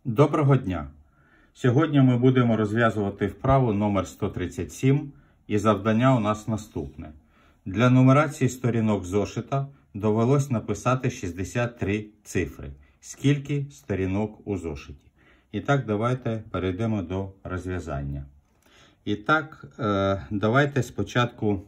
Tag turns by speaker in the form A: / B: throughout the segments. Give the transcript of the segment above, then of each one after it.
A: Доброго дня! Сьогодні ми будемо розв'язувати вправу номер 137 і завдання у нас наступне. Для нумерації сторінок зошита довелось написати 63 цифри. Скільки сторінок у зошиті? І так, давайте перейдемо до розв'язання. І так, давайте спочатку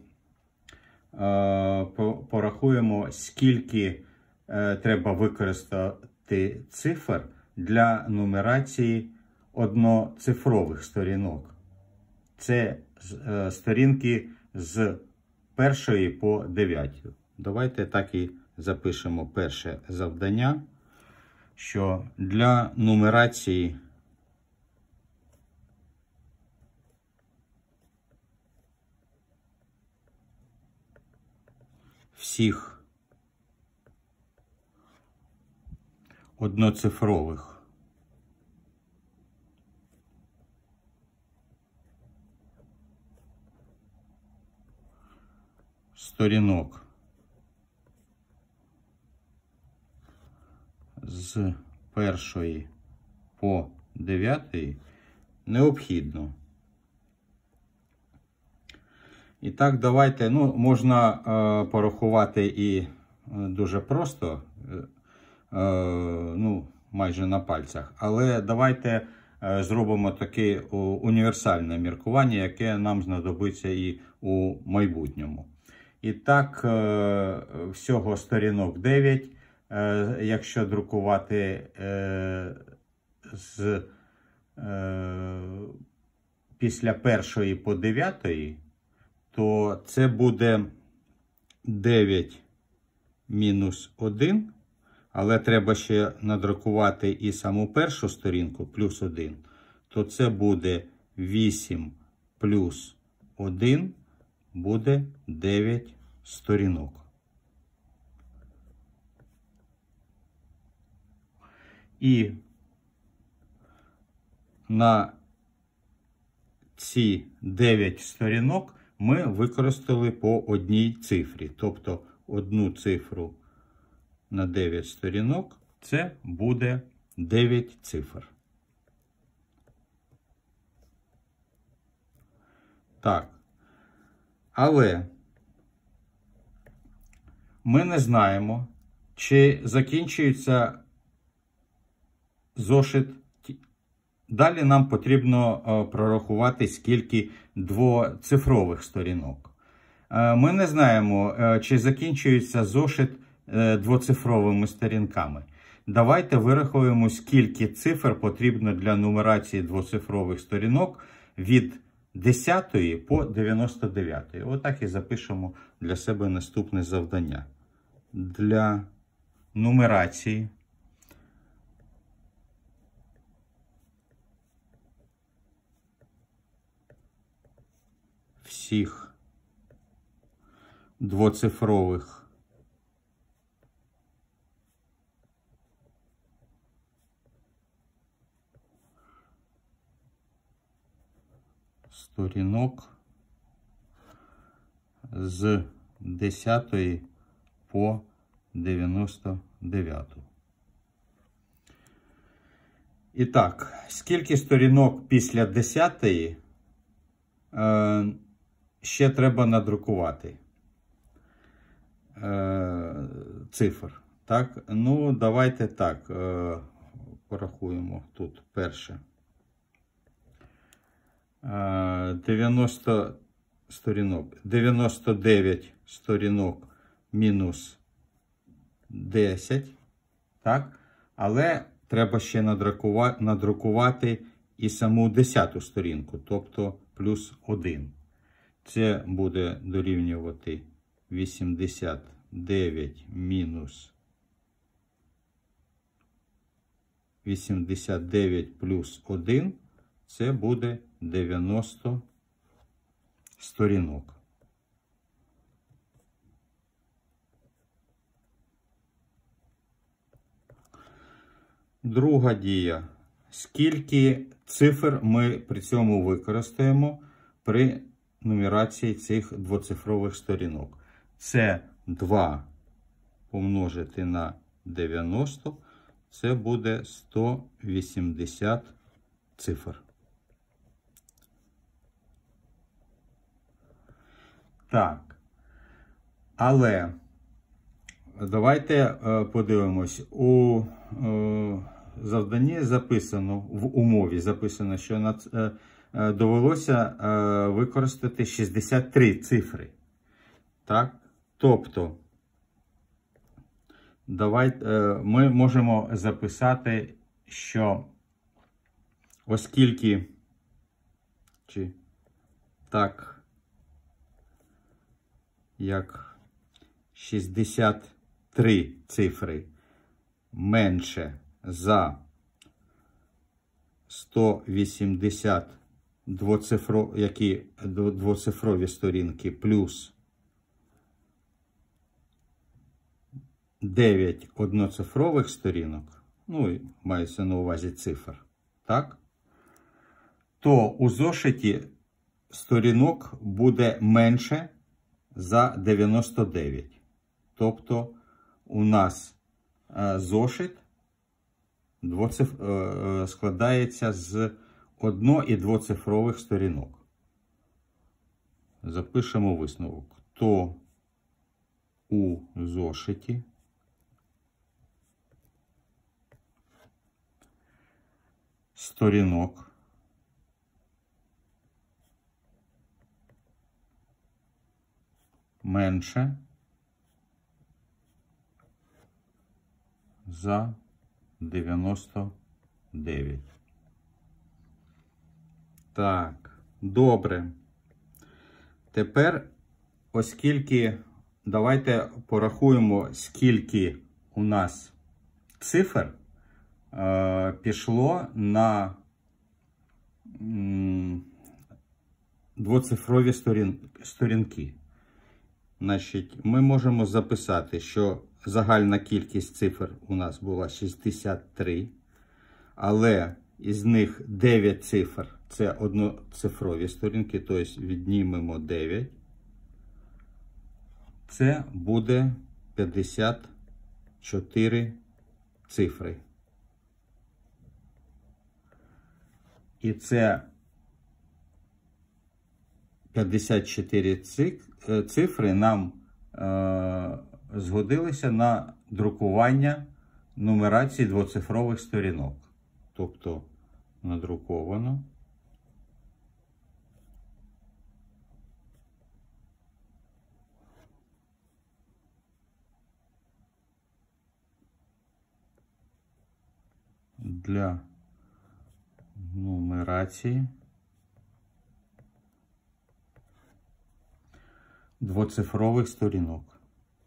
A: порахуємо, скільки треба використати цифр для нумерації одноцифрових сторінок. Це сторінки з 1 по 9. Давайте так і запишемо перше завдання, що для нумерації всіх одноцифрових сторінок з 1 по 9 необхідно. І так, давайте, можна порахувати і дуже просто, майже на пальцях, але давайте зробимо таке універсальне міркування, яке нам знадобиться і у майбутньому. І так, всього сторінок 9, якщо друкувати після 1 по 9, то це буде 9 мінус 1, але треба ще надрукувати і саму першу сторінку плюс 1, то це буде 8 плюс 1, буде 9 сторінок. І на ці 9 сторінок ми використали по одній цифрі. Тобто одну цифру на 9 сторінок це буде 9 цифр. Так. Але ми не знаємо, чи закінчується зошит. Далі нам потрібно прорахувати, скільки двоцифрових сторінок. Ми не знаємо, чи закінчується зошит двоцифровими сторінками. Давайте вирахуємо, скільки цифр потрібно для нумерації двоцифрових сторінок від 10 по 99. Отак і запишемо для себе наступне завдання. Для нумерації всіх двоцифрових сторінок з 10 по 99. І так, скільки сторінок після 10 ще треба надрукувати цифр. Так, давайте так, порахуємо тут перше. 90 сторінок, 99 сторінок мінус 10, так? Але треба ще надрукувати і саму 10-ту сторінку, тобто плюс 1. Це буде дорівнювати 89 мінус 89 плюс 1, це буде 90 сторінок. Друга дія. Скільки цифр ми при цьому використаємо при нумерації цих двоцифрових сторінок? Це 2 помножити на 90 Це буде 180 цифр. Так. Але давайте подивимось. У завданні записано, в умові записано, що довелося використати 63 цифри. Так? Тобто, ми можемо записати, що оскільки, так, як 63 цифри менше за 180 двоцифрові сторінки плюс 9 одноцифрових сторінок, ну, мається на увазі цифр, так? То у зошиті сторінок буде менше за 99. Тобто у нас зошит складається з одно- і двоцифрових сторінок. Запишемо висновок. То у зошиті сторінок менше за 99. Так, добре. Тепер, оскільки, давайте порахуємо, скільки у нас цифр пішло на двоцифрові сторінки. Значить, ми можемо записати, що загальна кількість цифр у нас була 63, але із них 9 цифр – це одноцифрові сторінки, тобто віднімемо 9. Це буде 54 цифри. І це 54 цифри нам згодилися на друкування нумерації двоцифрових сторінок. Тобто надруковано. Для нумерації двоцифрових сторінок.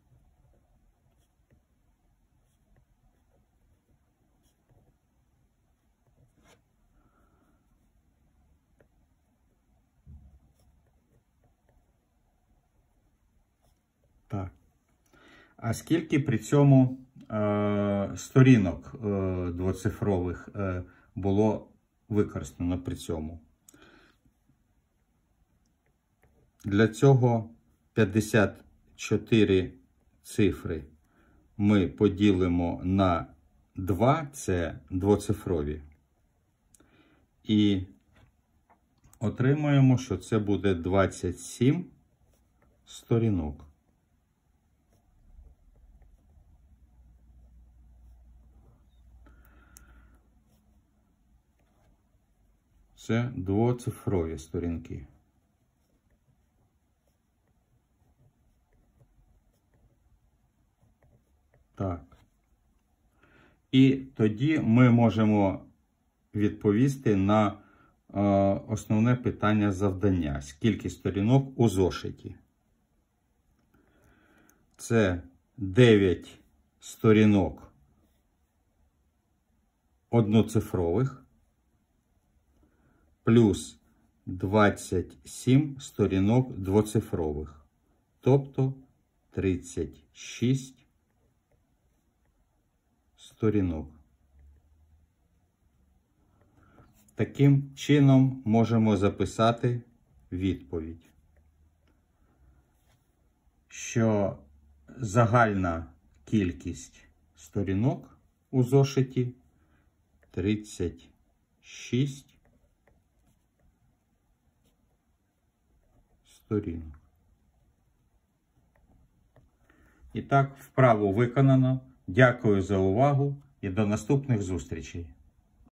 A: Так. А скільки при цьому сторінок двоцифрових було використано при цьому? Для цього 54 цифри ми поділимо на 2, це двоцифрові. І отримаємо, що це буде 27 сторінок. Це двоцифрові сторінки. Так. І тоді ми можемо відповісти на основне питання завдання. Скільки сторінок у зошиті? Це 9 сторінок одноцифрових плюс 27 сторінок двоцифрових. Тобто 36 сторінок. Таким чином можемо записати відповідь, що загальна кількість сторінок у зошиті 36 сторінок. І так, вправу виконано. Дякую за увагу і до наступних зустрічей.